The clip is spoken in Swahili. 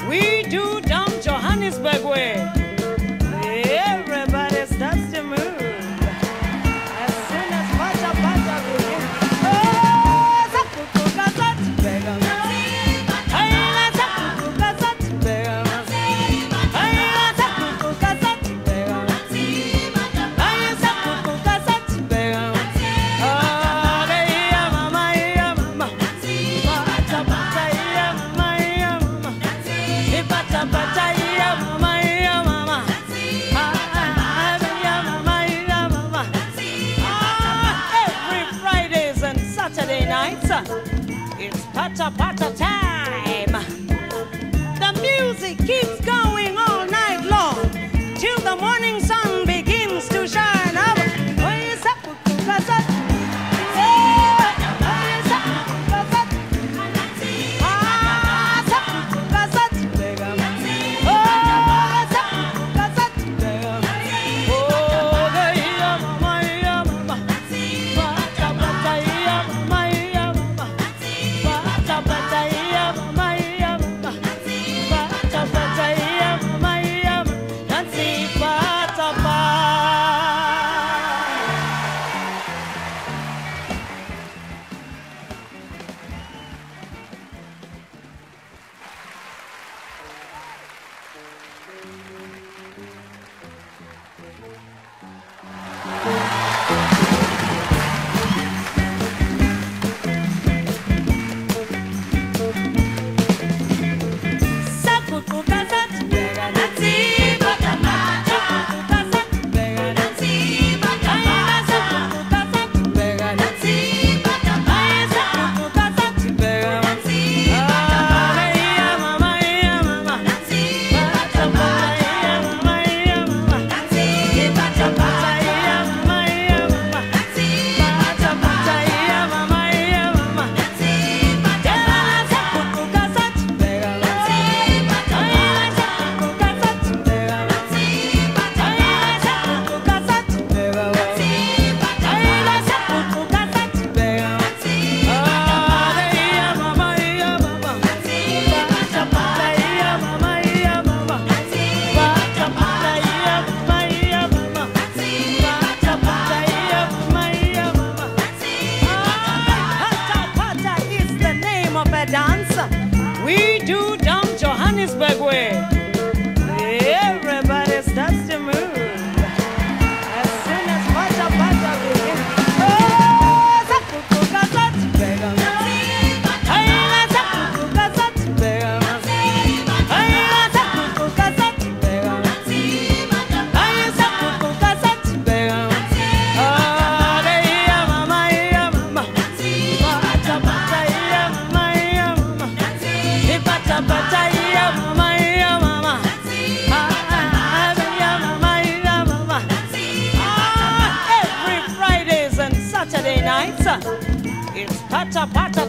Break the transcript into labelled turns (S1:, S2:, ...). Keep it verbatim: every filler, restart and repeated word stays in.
S1: We do down Johannesburg way. Everybody starts to move. As soon as Pacha Pacha begins. Oh, Zakukuka Zatibega. Ayla Zakukuka Zatibega. Ayla Zakukuka Zatibega. Ayla Zakukuka Zatibega. Oh, yeah, mama, yeah, mama. Pacha Pacha, yeah, mama, yeah, mama. Pacha Pacha, yeah, mama, yeah, mama. Saturday nights, it's Pacha Pacha time. The music keeps going all night long till the morning sun begins to shine up. We do down Johannesburg way. Everybody starts to move. As soon as Pacha Pacha begins. Oh, Zakukuka Zatibega. Ayla Zakukuka Zatibega. Ayla Zakukuka Zatibega. Ayla Zakukuka Zatibega. Oh, yeah, mama, yeah, mama. Pacha Pacha, yeah, mama, yeah, mama. Pacha Pacha, yeah, mama, yeah, mama. Ah, yeah, mama, yeah, mama. Ah, every Fridays and Saturday nights, it's Pacha Pacha